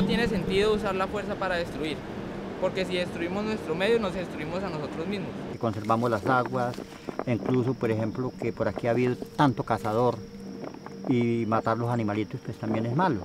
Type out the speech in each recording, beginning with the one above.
no tiene sentido usar la fuerza para destruir, porque si destruimos nuestro medio, nos destruimos a nosotros mismos. Y conservamos las aguas, incluso, por ejemplo, que por aquí ha habido tanto cazador y matar los animalitos pues también es malo.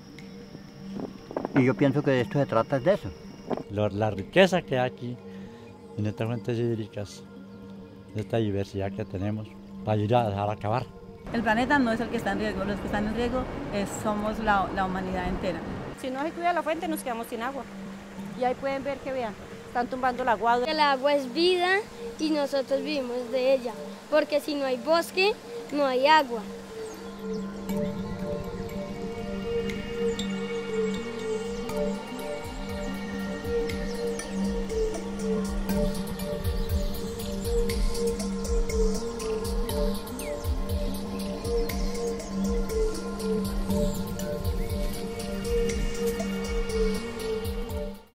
Y yo pienso que de esto se trata de eso. La riqueza que hay aquí en estas fuentes hídricas, de esta diversidad que tenemos, para ir a dejar acabar. El planeta no es el que está en riesgo, los que están en riesgo somos la humanidad entera. Si no se cuida la fuente nos quedamos sin agua. Y ahí pueden ver que vean, están tumbando la agua. El agua es vida y nosotros vivimos de ella, porque si no hay bosque, no hay agua.